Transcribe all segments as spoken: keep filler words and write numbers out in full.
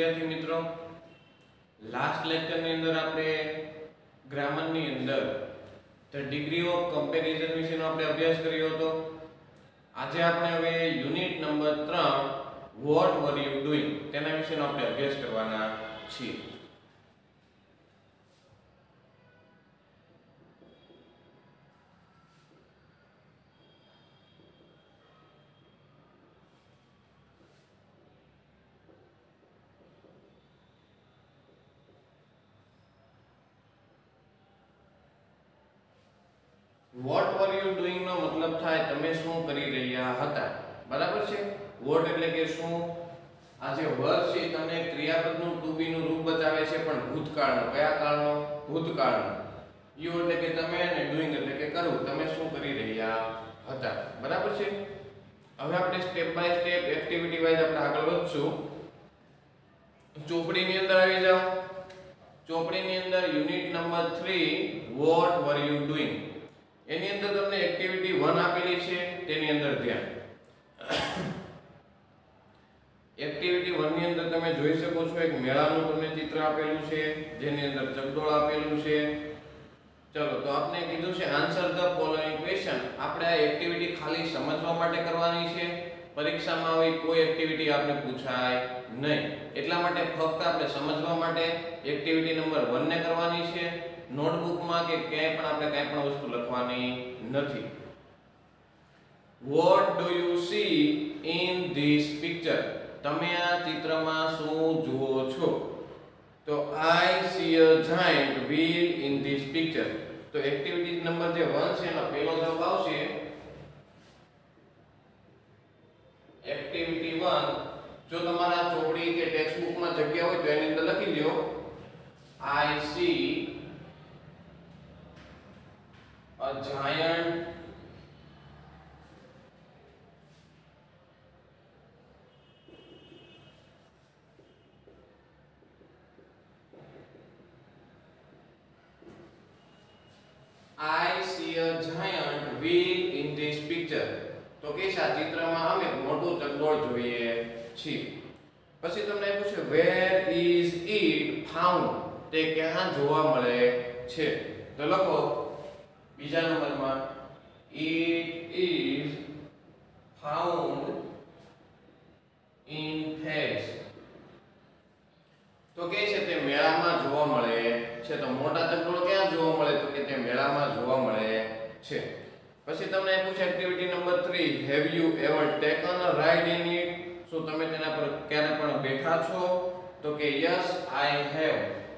વિદ્યાર્થી મિત્રો, લાસ્ટ લેક્ચરની અંદર આપણે ગ્રામરની અંદર ધ ડિગ્રી ઓફ કમ્પેરિઝન વિશેનો આપણે અભ્યાસ કર્યો હતો. આજે આપણે હવે યુનિટ નંબર ત્રણ વોટ વર યુ ડુઈંગ તેના વિશેનો આપણે અભ્યાસ કરવાના છીએ. વોટ વર યુ ડુઈંગ નો મતલબ થાય તમે શું કરી રહ્યા હતા. બરાબર છે. વોટ એટલે કે શું. આ જે વર છે તમને ક્રિયાપદનું ટુ બી નું રૂપ બતાવે છે, પણ ભૂતકાળનો. કયા કાળનો? ભૂતકાળનો. યુ એટલે કે તમે અને ડુઈંગ એટલે કે કરવું. તમે શું કરી રહ્યા હતા. બરાબર છે. હવે આપણે step by step activity wise આપણે આગળ વધશું. ચોપડીની અંદર આવી જાઓ. ચોપડીની અંદર યુનિટ નંબર ત્રણ વોટ વર યુ ડુઈંગ એની અંદર તમને એક્ટિવિટી વન આપેલી છે, તેની અંદર ધ્યાન. એક્ટિવિટી વન ની અંદર તમે જોઈ શકો છો એક મેળાનું તમને ચિત્ર આપેલું છે, જેની અંદર ચકડોળ આપેલું છે. ચલો, તો આપણે કીધું છે આન્સર ધ ફોલોઈંગ ક્વેશ્ચન. આપણે આ એક્ટિવિટી ખાલી સમજવા માટે કરવાની છે. પરીક્ષામાં આવી કોઈ એક્ટિવિટી આપણે પૂછાય નહીં. એટલા માટે ફક્ત આપણે સમજવા માટે એક્ટિવિટી નંબર વન ને કરવાની છે. નોટબુકમાં કે ક્યાંય પણ આપણે કાંઈ પણ વસ્તુ લખવાની નથી. What do you see in this picture? તમે આ ચિત્રમાં શું જુઓ છો? તો I see a giant wheel in this picture. તો એક્ટિવિટી નંબર જે વન છે એનો પહેલો જવાબ આવશે એક્ટિવિટી વન. જો તમારા ચોપડી કે ટેક્સ્ટ બુકમાં જગ્યા હોય તો એની અંદર લખી લ્યો I see a giant I see a giant wheel in this picture. તો કે આ ચિત્રમાં અમે મોટું ચકડોળ જોઈએ છીએ. પછી તમને પૂછે where is it found? તે ક્યાં જોવા મળે છે? તો લખો બીજા નંબરમાં it is found in fairs. તો કે છે તે મેળામાં જોવા મળે છે. તો મોટા ચકડોળ ક્યાં જોવા મળે? તો કે તે મેળામાં જોવા મળે છે. પછી તમને પૂછે એક્ટિવિટી નંબર ત્રણ have you ever taken a ride in it? શું તમે તેના પર ક્યારે પણ બેઠા છો? તો કે yes I have.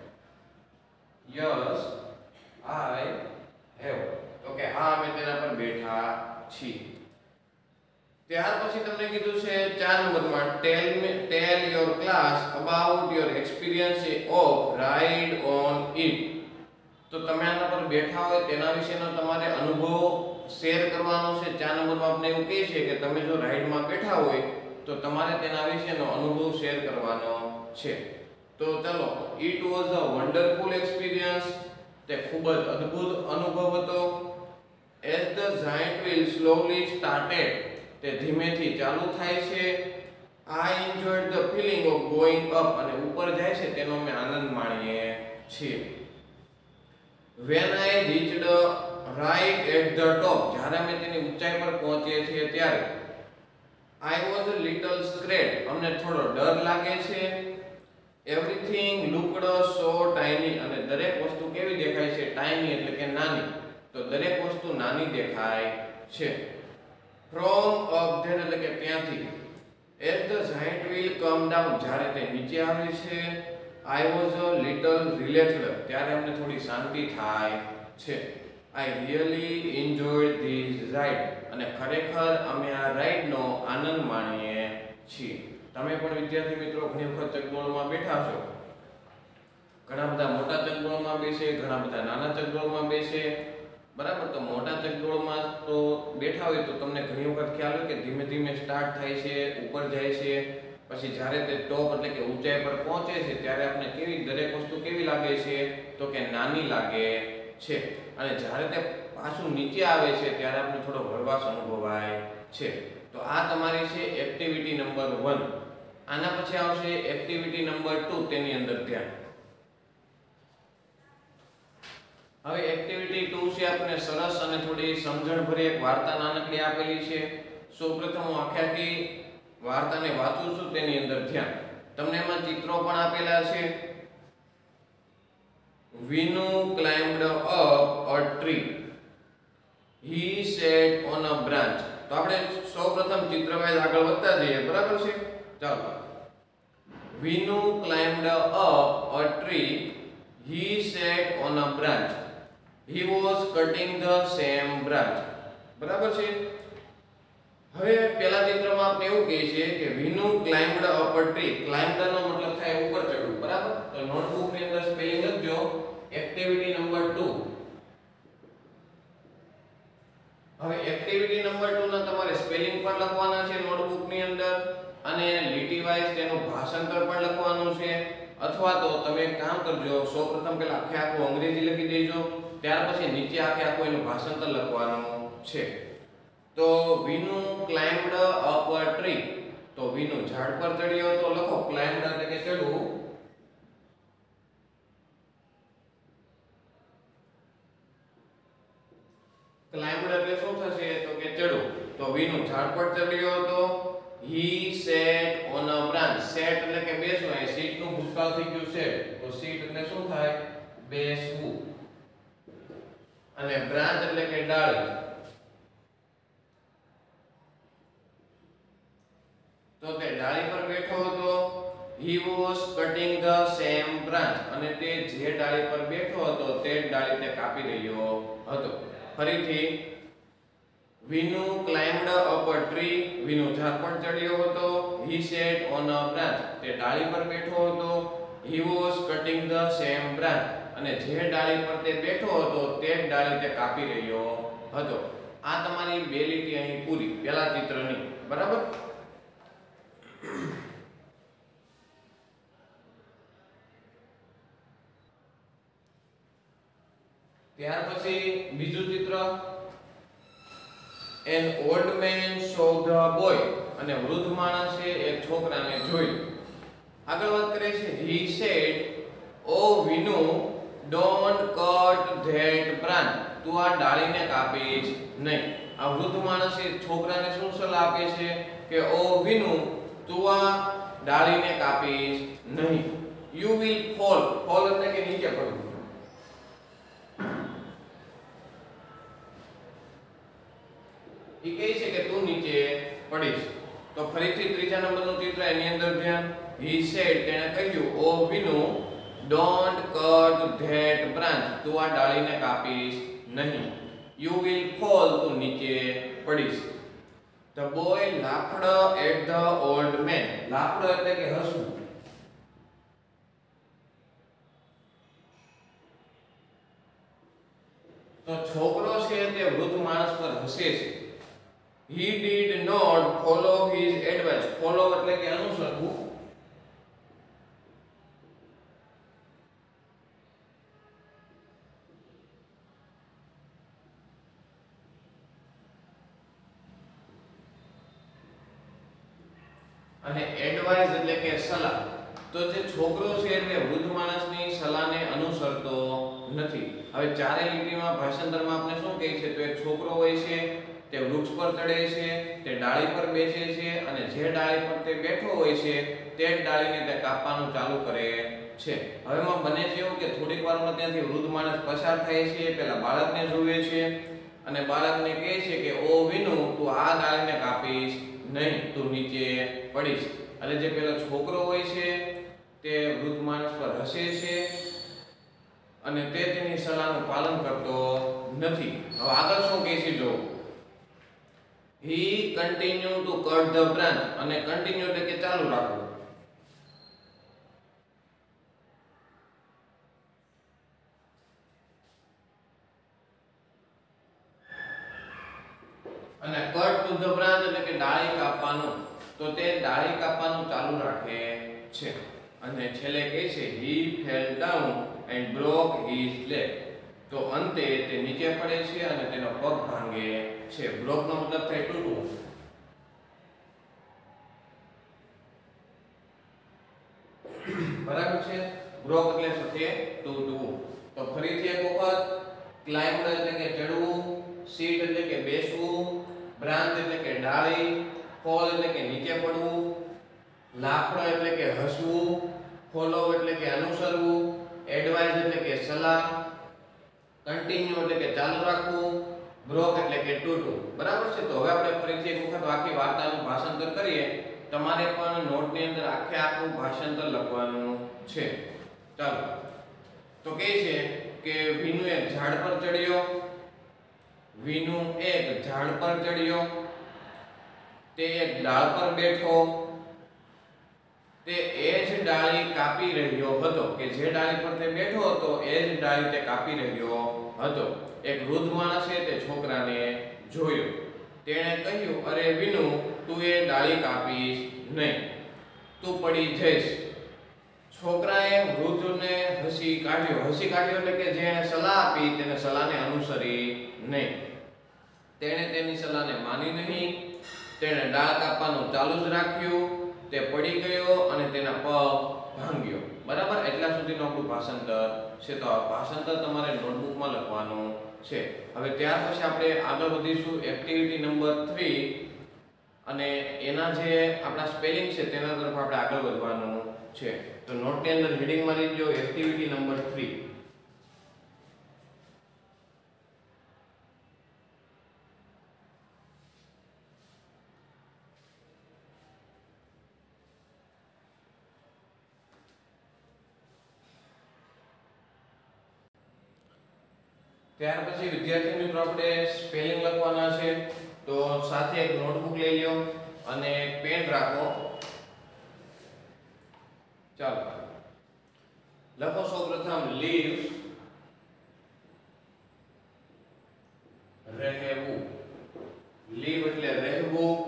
yes I have. Okay, હા અમે તેના પર બેઠા છીએ. ત્યાર પછી તમને કીધું છે ચાર નંબરમાં tell me tell your class about your experience of ride on it. તો તમે આના પર બેઠા હોય તેના વિશેનો તમારે અનુભવ શેર કરવાનો છે. ચાર નંબરમાં આપણે એવું કહે છે કે તમે જો રાઇડમાં બેઠા હોય તો તમારે તેના વિશેનો અનુભવ શેર કરવાનો છે. તો ચાલો, it was a wonderful experience. તે ખૂબ જ અદ્ભુત અનુભવ હતો. As the giant wheel slowly started, તે ધીમેથી ચાલુ થાય છે. I enjoyed the feeling of going up, અને ઉપર જાય છે તેનો અમે આનંદ માણીએ છીએ. When I reached right at the top, જ્યારે અમે તેની ઊંચાઈ પર પહોંચીએ છીએ ત્યારે I was a little scared, અમને થોડો ડર લાગે છે. Everything looked so tiny, અને દરેક વસ્તુ કેવી દેખાય છે? tiny એટલે કે નાની. તો દરેક વસ્તુ નાની દેખાય છે. From up there એટલે કે ત્યાંથી. As the giant wheel come down, જ્યારે તે નીચે આવે છે I was a little relaxed, ત્યારે અમને થોડી શાંતિ થાય છે. I really enjoyed this ride, અને ખરેખર અમે આ રાઈડનો આનંદ માણીએ છીએ. તમે પણ વિદ્યાર્થી મિત્રો ઘણી વખત ચકડોળમાં બેઠા છો. ઘણા બધા મોટા ચકડોળમાં બેસે, ઘણા બધા નાના ચકડોળમાં બેસે. બરાબર. તો મોટા ચકડોળમાં તો બેઠા હોય તો તમને ઘણી વખત ખ્યાલ હોય કે ધીમે ધીમે સ્ટાર્ટ થાય છે, ઉપર જાય છે. પછી જ્યારે તે ટોપ એટલે કે ઊંચાઈ પર પહોંચે છે ત્યારે આપણે કેવી દરેક વસ્તુ કેવી લાગે છે? તો કે નાની લાગે છે. અને જ્યારે તે પાછું નીચે આવે છે ત્યારે આપણે થોડો હળવાશ અનુભવાય છે. તો આ તમારી છે એક્ટિવિટી નંબર વન. આના પછી આવશે એક્ટિવિટી નંબર ટુ, તેની અંદર ધ્યાન. હવે એક્ટિવિટી ટુ છે આપણે સરસ અને થોડી સમજણભરી એક વાર્તા નાનકડી આપેલી છે. સૌપ્રથમ હું આખી આખી વાર્તાને વાંચું છું, તેની અંદર ધ્યાન. તમને એમાં ચિત્રો પણ આપેલા છે. Vinu climbed up a tree. He sat on a branch. તો આપણે સૌપ્રથમ ચિત્રવાઇઝ આગળ વધતા જઈએ, બરાબર છે? ચાલો. Vinu climbed up a tree. He sat on a branch. He was cutting the same branch. બરાબર છે? હવે પહેલા ચિત્રમાં આપણે એવું કહે છે કે Vinu climbed up a tree. Climbed નો મતલબ થાય ઉપર ચડવું, બરાબર? તો નોટબુક ની અંદર સ્પેલિંગ લખજો. Activity number two. હવે એક્ટિવિટી નંબર ટુ ના તમારે સ્પેલિંગ પણ લખવાના છે નોટબુક ની અંદર, અને લીટી વાઇઝ તેનું ભાષાંતર પણ લખવાનું છે. અથવા તો તમે એક કામ કરજો, સૌપ્રથમ પહેલા આખે આખું અંગ્રેજી લખી દેજો, ત્યાર પછી નીચે આખે આખું એનું ભાષાંતર લખવાનું છે. તો Vinu climbed up a tree. તો Vinu ઝાડ પર ચડ્યો, તો લખો climbed એટલે કે ચડવું. ક્લાઇમ્બડ એટલે શું થશે? તો કે ચડવું. તો Vinu ઝાડ પર ચડ્યો હતો. He sat on a branch. Sat એટલે કે બેસવું. અહીં સીટ નું ભૂતકાળ થઈ ગયું સેટ. તો સીટ એટલે શું થાય? બેસવું. અને બ્રાન્ચ એટલે કે ડાળી. તો તે ડાળી પર બેઠો હતો. He was cutting the same branch. અને તે જે ડાળી પર બેઠો હતો તે ડાળી તે કાપી રહ્યો હતો. ફરીથી Vinu climbed up a tree. Vinu ઝાડ પર ચડ્યો હતો. He sat on a branch. તે ડાળી પર બેઠો હતો. He was cutting the same branch. અને જે ડાળી પર તે બેઠો હતો તે જ ડાળી તે કાપી રહ્યો હતો. આ તમારી બે લીટી અહીં પૂરી પહેલા ચિત્રની, બરાબર? ત્યાર પછી બીજું ચિત્ર. An old man saw the boy. અને વૃદ્ધ માણસે એક છોકરાને જોયું. આગળ વાત કરે છે. He said, "Oh Vinu, don't cut that branch." તું આ ડાળીને કાપીશ નહીં. આ વૃદ્ધ માણસે છોકરાને શું સલાહ આપે છે કે ઓ વિનુ, તું આ ડાળીને કાપીશ નહીં. You will fall. fall એટલે કે નીચે પડવું. એ કહે છે કે તું નીચે પડીશ. તો ફરીથી ત્રીજા નંબરનું ચિત્ર, એની અંદર ધ્યાન. He said, તેણે કહ્યું, ઓ Vinu, don't cut that branch. તું આ ડાળીને કાપીશ નહીં. You will fall. તું નીચે પડીશ. The boy laughed at the old man. laughed એટલે કે હસવું. તો છોકરો છે તે વૃદ્ધ માણસ પર હસે છે. He did not follow his advice. follow એટલે કે અનુસરવું. અને એડવાઇસ એટલે કે સલાહ. તો જે છોકરો છે તે વૃદ્ધ માણસની સલાહને અનુસરતો નથી. હવે ચારે લીટીમાં ભાષાંતરમાં આપણે શું કહે છે? તો એક છોકરો હોય છે, તે વૃક્ષ પર ચડે છે, તે ડાળી પર બેસે છે, અને જે ડાળી પર તે બેઠો હોય છે તે જ ડાળીને તે કાપવાનું ચાલુ કરે છે. હવે એમાં બને છે એવું કે થોડીક વારમાં ત્યાંથી વૃદ્ધ માણસ પસાર થાય છે, પેલા બાળકને જોવે છે અને બાળકને કહે છે કે ઓ વિનુ, તું આ ડાળીને કાપીશ નહીં, તું નીચે પડીશ. એટલે જે પેલો છોકરો હોય છે તે વૃદ્ધ માણસ પર હસે છે અને તે તેની સલાહનું પાલન કરતો નથી. હવે આગળ શું કહે છે જો. He continued to cut the branch. અને continue એટલે કે ચાલુ રાખવું. અને cut to the branch એટલે કે ડાળી કાપવાનું. તો તે ડાળી કાપવાનું ચાલુ રાખે છે. અને છેલ્લે કહે છે he fell down and broke his leg. તો અંતે તે નીચે પડે છે અને તેનો પગ ભાંગે છે. બ્રોક નો મતલબ થાય તૂટવું. ફરીથી એક વખત ક્લાઇમ્બ એટલે કે ચડવું, સીટ એટલે કે બેસવું, બ્રાન્ચ એટલે કે ડાળી, ફોલ એટલે કે નીચે પડવું, લાફડો એટલે કે હસવું, ફોલો એટલે કે અનુસરવું, એડવાઇસ એટલે કે સલાહ, કન્ટિન્યુ એટલે કે ચાલુ રાખવું, બ્રોક એટલે કે તૂટવું. બરાબર છે. તો હવે આપણે ફરીથી એક વખત આખી વાર્તાનું ભાષાંતર કરીએ. તમારે પણ નોટની અંદર આખે આખું ભાષાંતર લખવાનું છે. ચાલો. તો કહે છે કે વિનુ એક ઝાડ પર ચડ્યો. વિનુ એક ઝાડ પર ચડ્યો. તે એક ડાળ પર બેઠો. તે એ જ ડાળી કાપી રહ્યો હતો કે જે ડાળી પર તે બેઠો હતો એ જ ડાળી તે કાપી રહ્યો હતો. એક વૃદ્ધ માણસે તે છોકરાને જોયો. તેણે કહ્યું, અરે વિનુ, તું એ ડાળી કાપીશ નહીં, તું પડી જઈશ. છોકરાએ વૃદ્ધને હસી કાઢ્યો. હસી કાઢ્યો એટલે કે જેણે સલાહ આપી તેને સલાહને અનુસરી નહીં. તેણે તેની સલાહને માની નહીં. તેણે ડાળ કાપવાનું ચાલુ જ રાખ્યું. તે પડી ગયો અને તેના પગ ભાંગ્યો. બરાબર. એટલા સુધીનું આપણું ભાષાંતર છે. તો આ ભાષાંતર તમારે નોટબુકમાં લખવાનું છે. હવે ત્યાર પછી આપણે આગળ વધીશું એક્ટિવિટી નંબર થ્રી અને એના જે આપણા સ્પેલિંગ છે તેના તરફ આપણે આગળ વધવાનું છે. તો નોટની અંદર હેડિંગમાં લીધો એક્ટિવિટી નંબર થ્રી. ત્યાર પછી વિદ્યાર્થી મિત્રો આપણે સ્પેલિંગ લખવાના છે. તો સાથે એક નોટબુક લઈ લો અને પેન રાખો. ચાલો લખો. સૌપ્રથમ લીવ, રહેવું. લીવ એટલે રહેવું.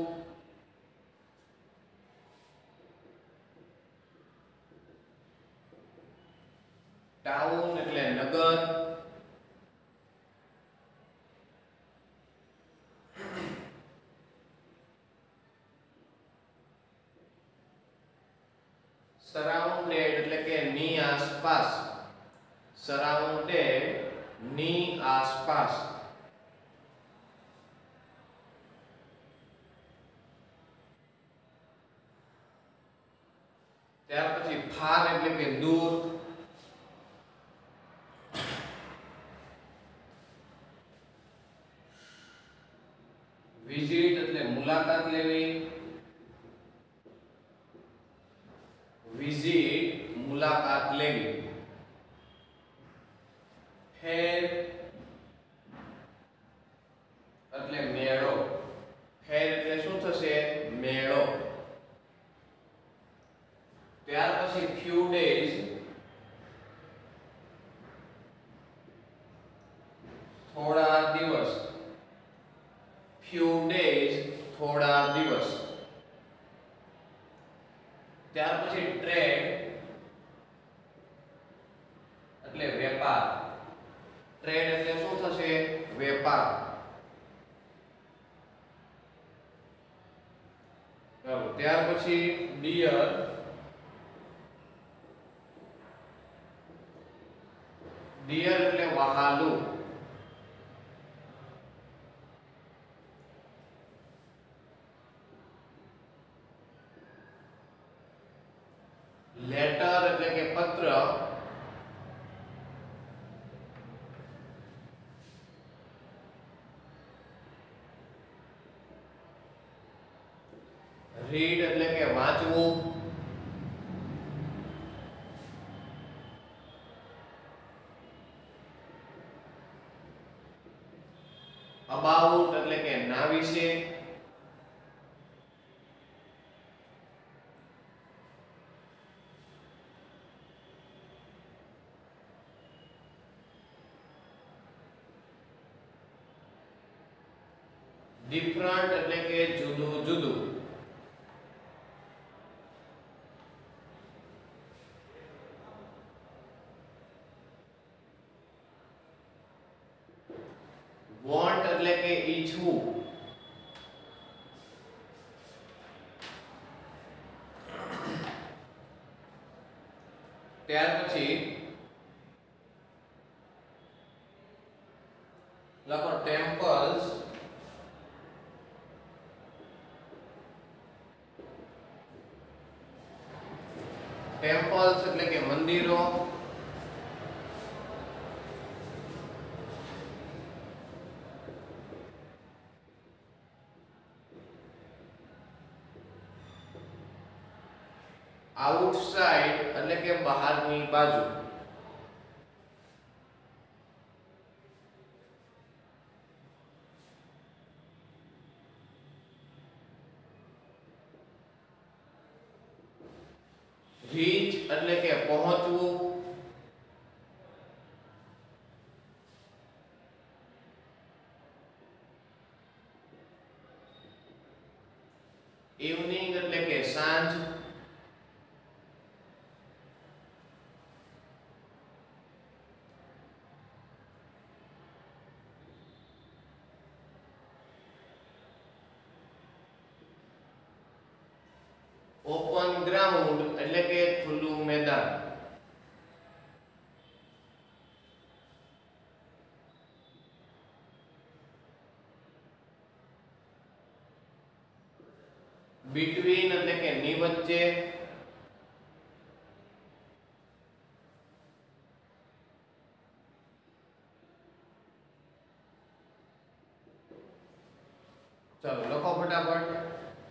ટાઉન એટલે નગર. સરાઉન્ડેડ એટલે કે ની આસપાસ. સરાઉન્ડેડ ની આસપાસ. ત્યાર પછી ફાર એટલે કે દૂર. વિઝિટ એટલે મુલાકાત લેવી. વિઝિટ મુલાકાત લેવી. ફેર એટલે મેળો. ફેર એટલે શું થશે? મેળો. ત્યાર પછી few days, થોડા દિવસ. few days થોડા દિવસ. ત્યાર પછી ટ્રેડ એટલે વેપાર. ટ્રેડ એટલે શું થશે? વેપાર. ચાલો ત્યાર પછી ડિયર. ડિયર એટલે વહાલું. લેટર એટલે કે પત્ર. રીડ એટલે કે વાંચવું. અબાઉટ એટલે કે ના વિશે. ડિફરન્ટ એટલે કે જુદું જુદું. વોન્ટ એટલે કે ઈચ્છવું. ત્યાર પછી ટેમ્પલ્સ એટલે કે મંદિરો, આઉટસાઇડ એટલે કે બહારની બાજુ, રીચ એટલે કે પહોંચવું, ઇવનિંગ એટલે કે સાંજ, ઓપન ગ્રાઉન્ડ એટલે કે ખુલ્લું મેદાન, બિટવીન એટલે કે ની વચ્ચે, ચાલો લખો ફટાફટ.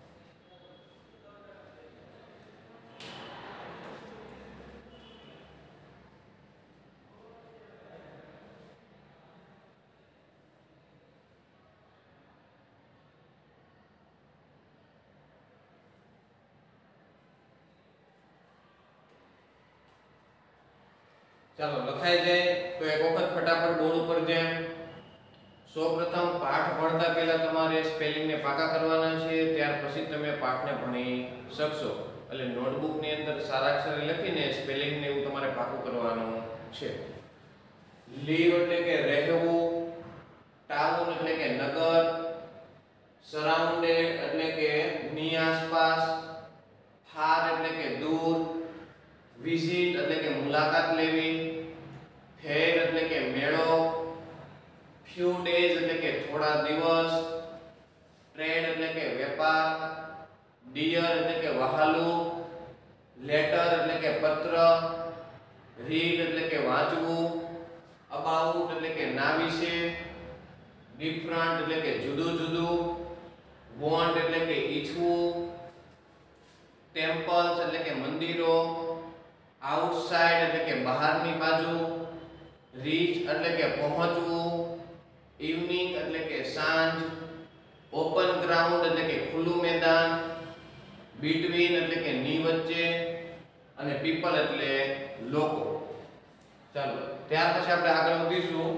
ચાલો લખાઈ જાય તો એક વખત ફટાફટ બોર્ડ ઉપર જેમ સૌપ્રથમ પાઠ ભણતા પહેલા તમારે સ્પેલિંગ ને પાકા કરવાના છે, ત્યાર પછી તમે પાઠને ભણી શકશો. એટલે નોટબુક ની અંદર સારા અક્ષરે લખીને સ્પેલિંગ ને એવું તમારે પાકું કરવાનું છે. લીવ એટલે કે રહેવું, ટાઉન એટલે કે નગર, સરાઉન્ડેડ એટલે કે ની આસપાસ, ફાર એટલે કે દૂર, વિઝિટ એટલે કે મુલાકાત લેવી, ફેર એટલે કે મેળો, ફ્યુ ડેઝ એટલે કે થોડા દિવસ, ટ્રેડ એટલે કે વેપાર, ડિયર એટલે કે વહાલું, લેટર એટલે કે પત્ર, રીડ એટલે કે વાંચવું, અબાઉટ એટલે કે ના વિશે, ડિફરન્ટ એટલે કે જુદું જુદું, વોન્ટ એટલે કે ઈચ્છવું, ટેમ્પલ્સ એટલે કે મંદિરો, આઉટસાઇડ એટલે કે બહારની બાજુ, રીચ એટલે કે પહોંચવું, ઇવનિંગ એટલે કે સાંજ, ઓપન ગ્રાઉન્ડ એટલે કે ખુલ્લું મેદાન, બિટવીન એટલે કે ની વચ્ચે અને પીપલ એટલે લોકો. ચાલો ત્યાર પછી આપણે આગળ વધીશું.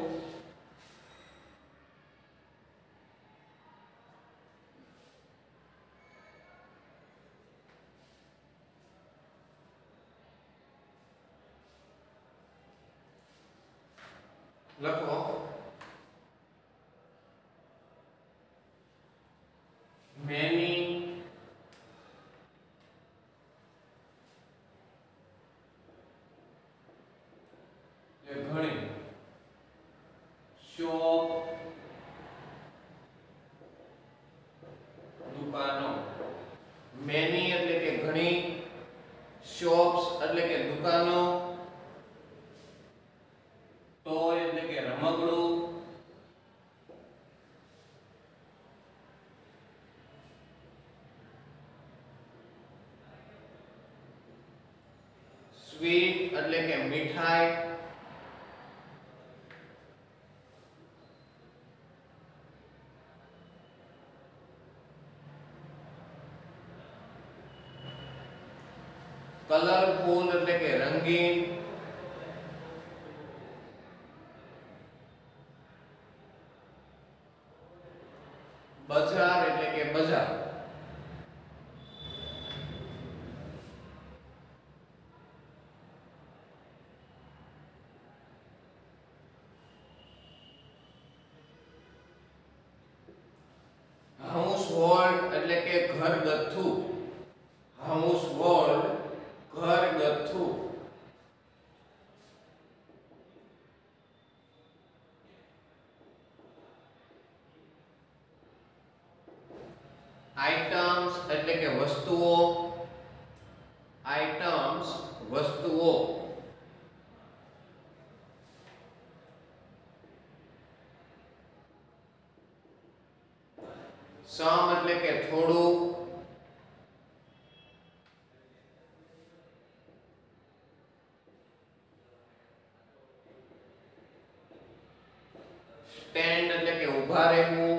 લખો many, ઘણી, શોપ દુકાનો. many એટલે કે ઘણી, shops એટલે કે દુકાનો, ટોય એટલે કે રમકડું, સ્વીટ એટલે કે મીઠાઈ, કલરફુલ એટલે કે રંગીન, બજાર એટલે કે બજાર, હાઉસહોલ્ડ એટલે કે ઘરગથ્થુ, હાઉસહોલ્ડ ઘરગથ્થુ, આઇટમ્સ એટલે કે વસ્તુઓ, આઇટમ્સ વસ્તુઓ. સમ એટલે કે થોડું. સ્ટેન્ડ એટલે કે ઊભા રહેવું.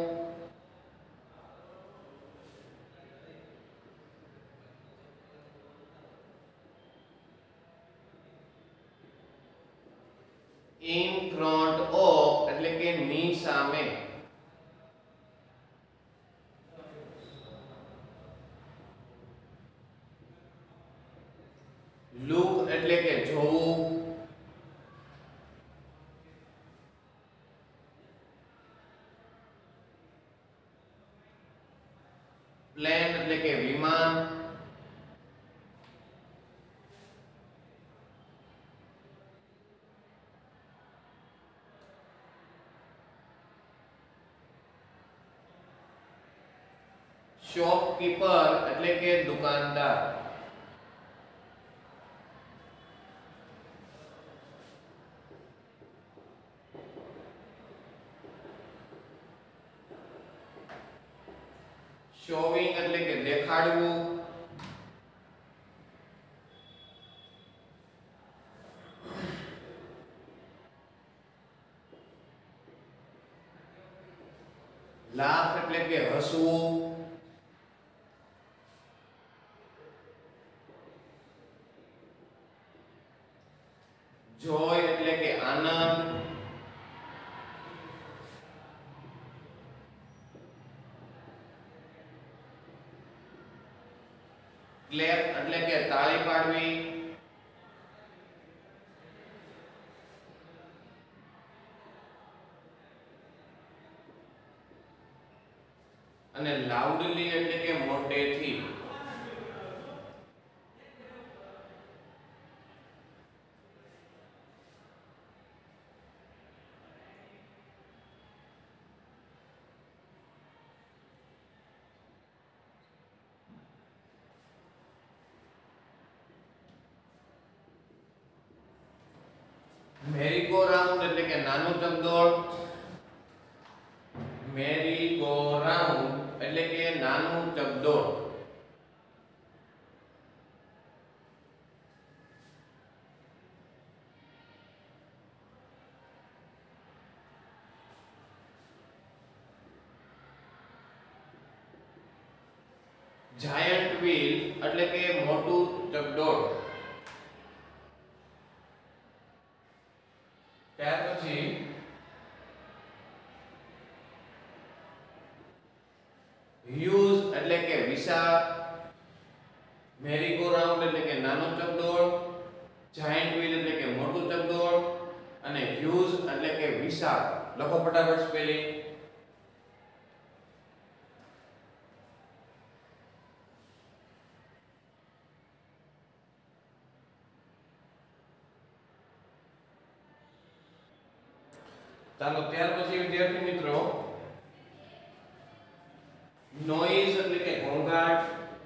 in front of એટલે કે ની સામે. look એટલે કે જોવું. પ્લેન એટલે કે વિમાન. શોપકીપર એટલે કે દુકાનદાર. શોવિંગ એટલે કે દેખાડવું. લાફ એટલે કે હસવું. જોય એટલે કે આનંદ. ક્લેપ એટલે કે તાળી પાડવી. અને લાઉડલી એટલે કે મોટેથી. મેરી ગો રાઉન્ડ એટલે કે નાનું ચકડોળ. મેરી ગો રાઉન્ડ એટલે કે નાનું ચકડોળ. જાયન્ટ વ્હીલ એટલે કે મોટું ચકડોળ. ત્યાર પછી હ્યુઝ એટલે કે વિશાળ. મેરી ગો રાઉન્ડ એટલે કે નાનું ચકડોળ. જાયન્ટ વ્હીલ એટલે કે મોટું ચકડોળ અને હ્યુઝ એટલે કે વિશાળ. લખો ફટાફટ સ્પેલિંગ. ચાલો ત્યાર પછી વિદ્યાર્થી મિત્રો નોઇઝ એટલે કે ઘોંઘાટ.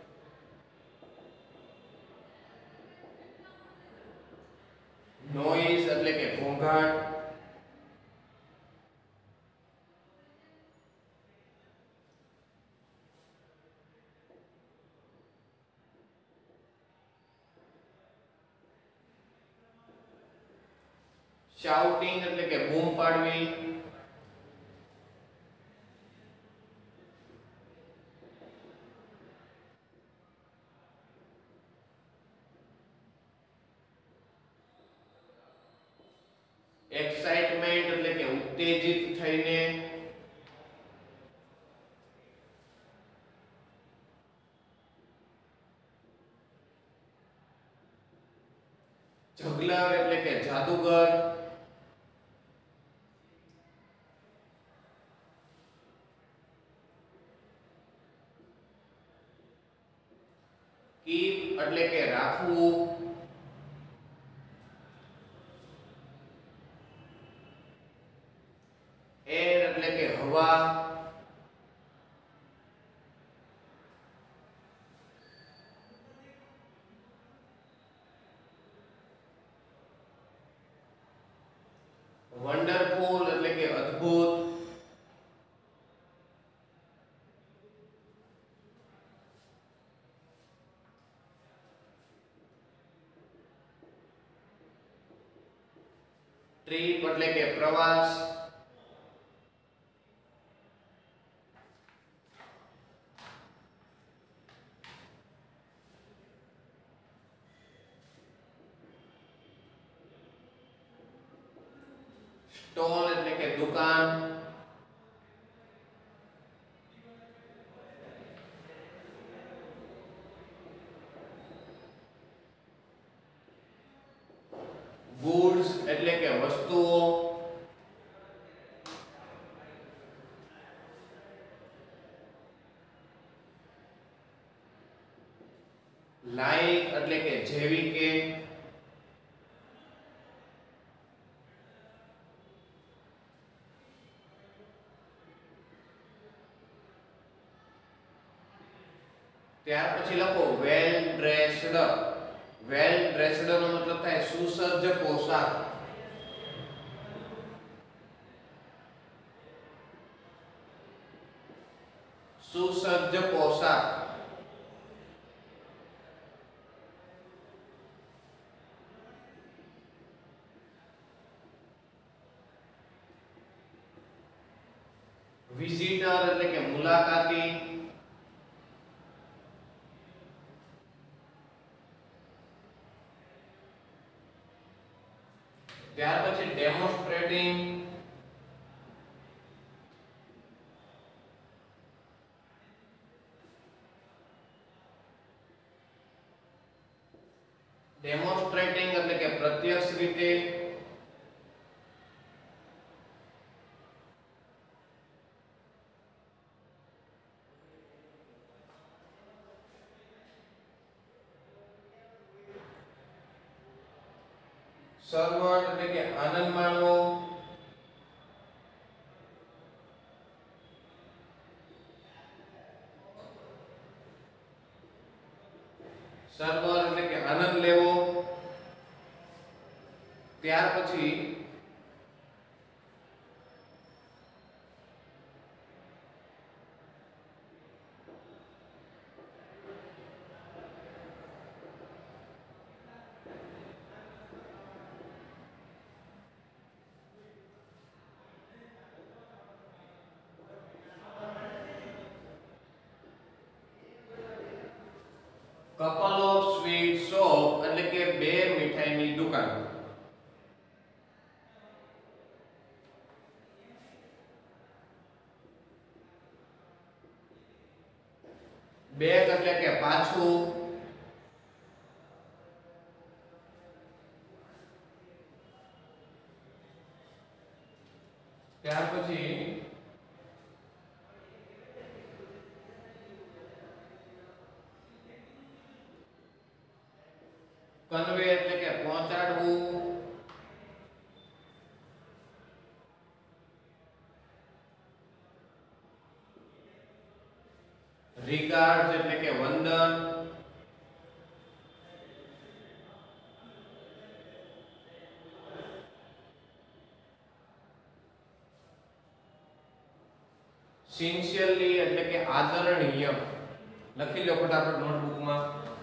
નોઇઝ એટલે કે ઘોંઘાટ. શાઉટિંગ એટલે કે બૂમ પાડવી. એક્સાઇટમેન્ટ એટલે કે ઉત્તેજિત થઈને. જગલર એટલે કે જાદુગર. કીપ એટલે કે રાખવું. એર એટલે કે હવા. ટ્રીપ એટલે કે પ્રવાસ. સ્ટોલ એટલે કે દુકાન. ગુડ્સ એટલે કે વસ્તુઓ. લાઈક એટલે કે જેવી કે. ત્યાર પછી લખો વેલ ડ્રેસ્ડ. વેલ ડ્રેસ્ડ નો મતલબ થાય સુસજ્જ પોશાક. સુસજ્જ પોશાક. વિઝિટર એટલે કે મુલાકાતી. ત્યાર પછી ડેમોન્સ્ટ્રેટિંગ. ડેમોન્સ્ટ્રેટિંગ એટલે કે પ્રત્યક્ષ રીતે. સર્વન્ટ એટલે કે આનંદ માણવો. સર્વર એટલે કે આનંદ લેવો. ત્યાર પછી કપલ ઓફ સ્વીટ શોપ એટલે કે બે મીઠાઈની દુકાન. બેક એટલે કે પાછું. ત્યાર પછી કન્વે એટલે કે પહોંચાડવું. રિગાર્ડ્સ એટલે કે વંદન. સિન્સિયરલી એટલે કે આદરણીય. લખી લો ફટાફટ નોટબુકમાં.